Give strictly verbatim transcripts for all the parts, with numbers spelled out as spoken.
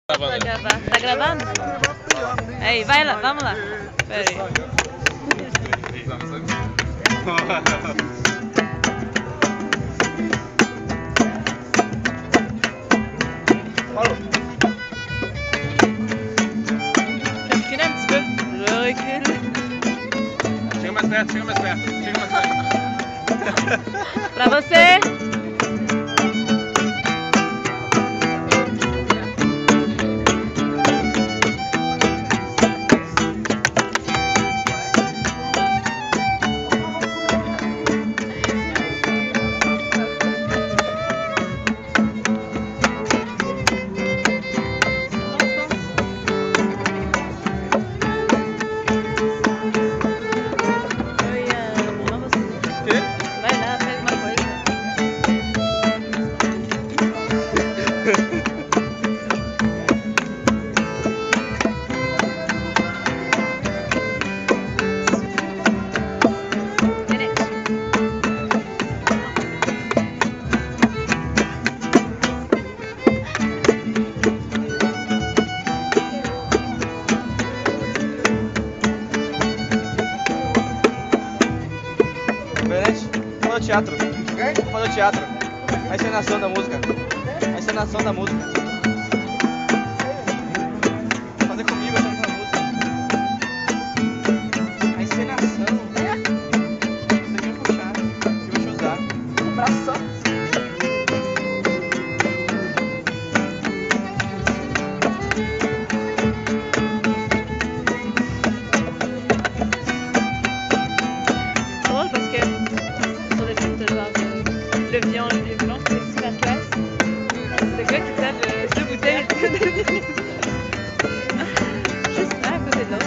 Tá gravando. Tá gravando? Aí, vai lá, vamos lá. Pera aí. Je recule un petit peu. Je recule. Chega mais perto, chega mais perto. Chega mais perto. Pra você. Fazer o teatro. Fazer o teatro. A encenação da música. A encenação da música. Fazer comigo a encenação da música. A encenação. Isso aqui é puxar. Eu vou te usar. Um braço só. Le violon, le violon, c'est super classe. C'est le gars qui tape deux bouteilles juste un à côté de l'autre.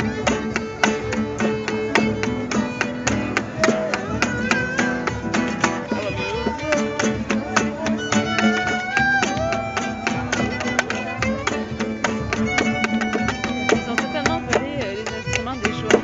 Ils ont totalement volé euh, les instruments des joueurs.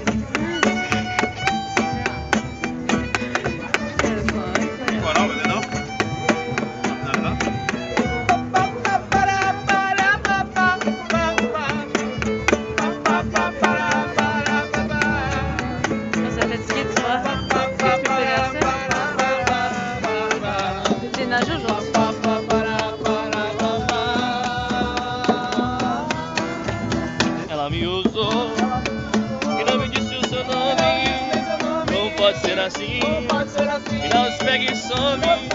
Ela me usou e não me disse o seu nome. Não pode ser assim, e não se pegue e some.